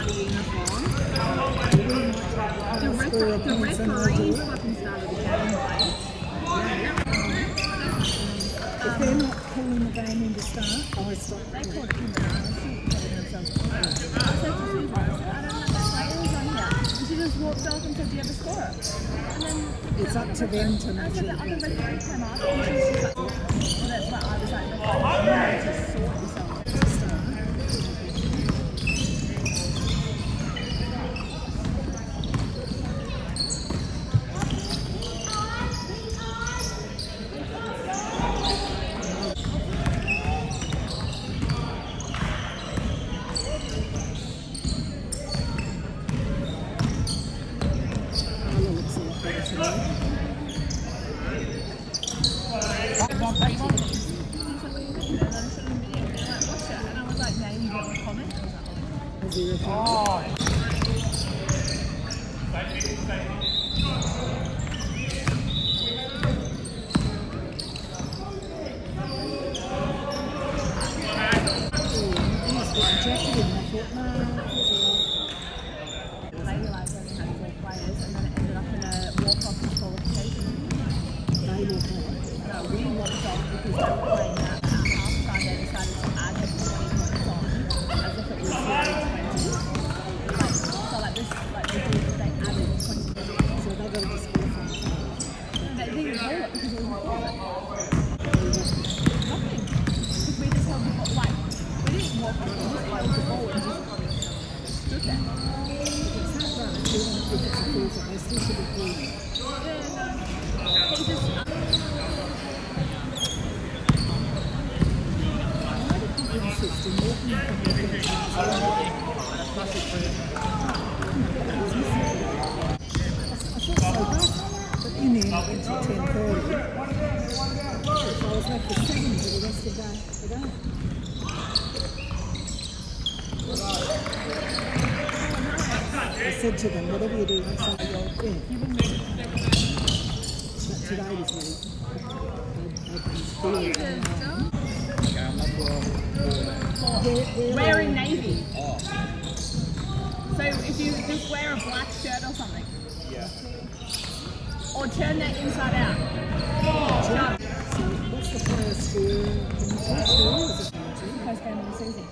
bloody uniform. The referee fucking started the game, right? If they're not pulling the game in to start, I stop. They called it in there. I said to Susan, I don't know players on here. And she just walked off and said, do you ever score it? And then It's up to them to make sure. The other referee came up and she was just like, so that's why I was like, you need to sort yourself to start. I said to them, whatever you do, I say, yeah. But today was really Wearing navy. Oh. So if you just wear a black shirt or something. Yeah. Or turn that inside out. So what's the first school? First game of the season.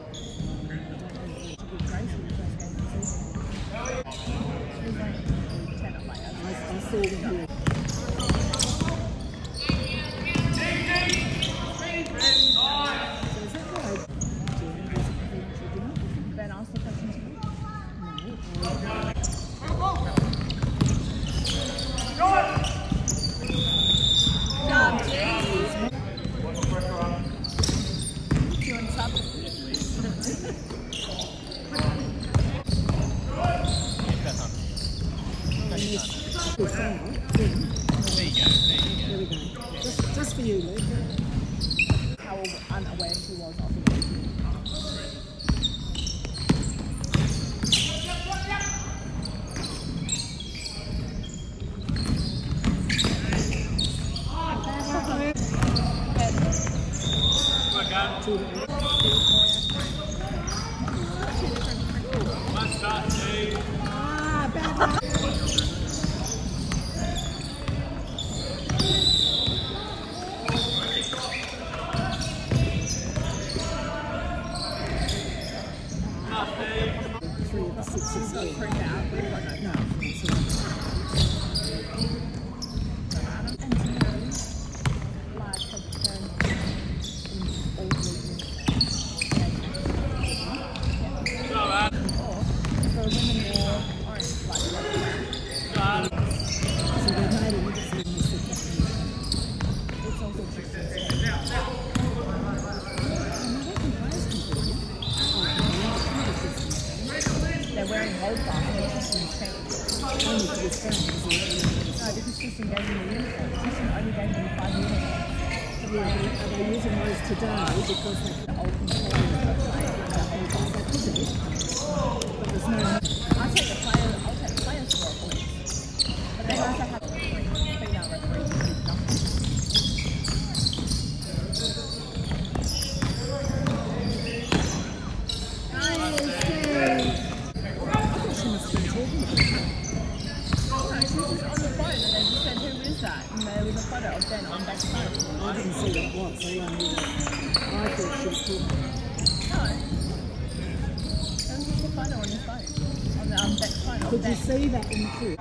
I saw them here. Ben asked the question to me. Just for you, Luke. How unaware she was of the game. Could you see that in the clip?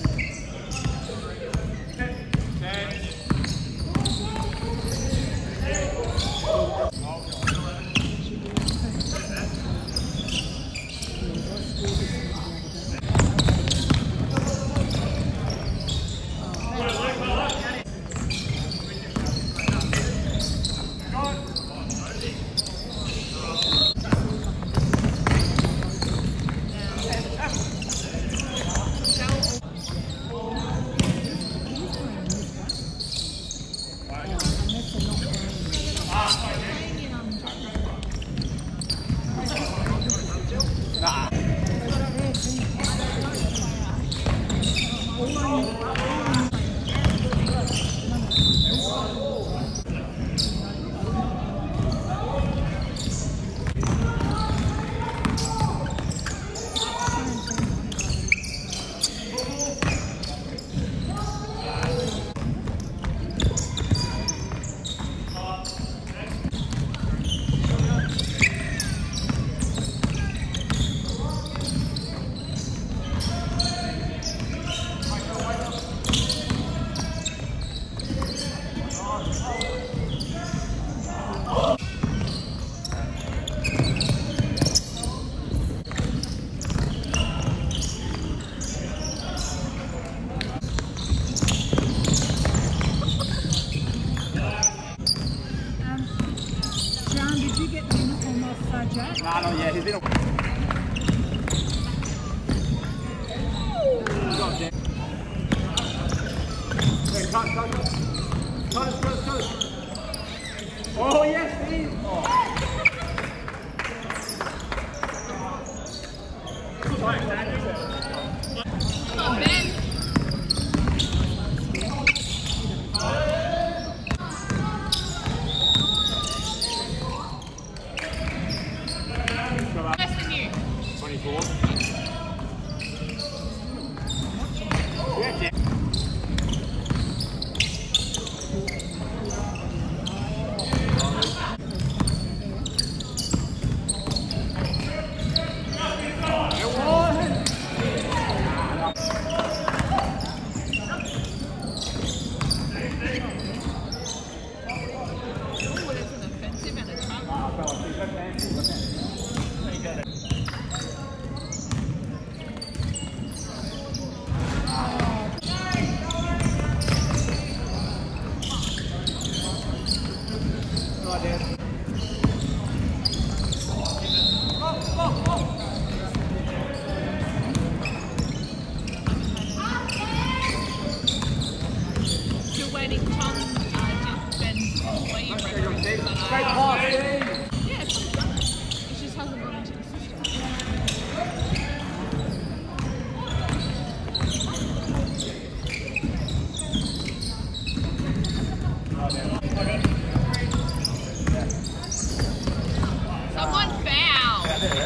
Did you get the uniform off Jack? No, not yet. He's been a... Cut. Oh, yes, Steve. Oh, Ben. Less than you. 24. Yeah. Still waiting. Tom just been away. Great pass, Steve. Yeah, it's fine. It just hasn't gone into the system. Someone foul.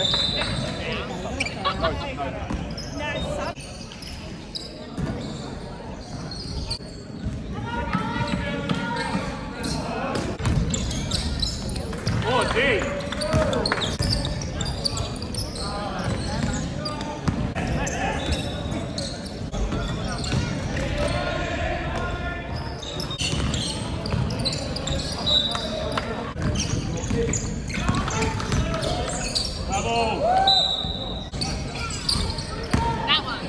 Oh, gee. That one.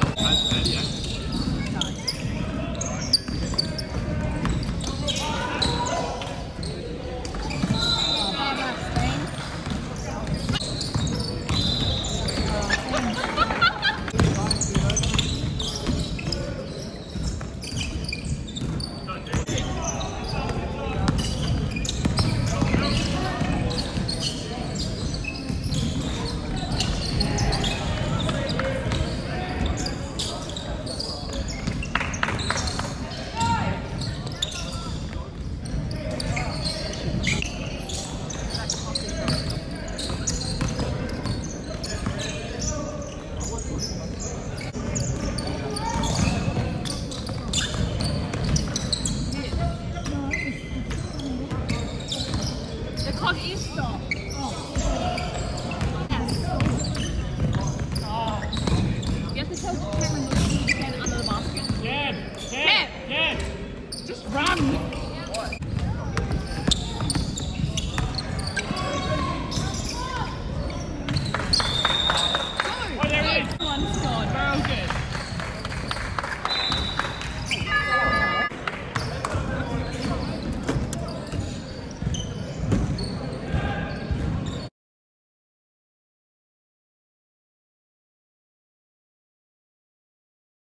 The clock is stopped. Oh. You have to tell Cameron looks to the defend under the basket. Cam! Just run!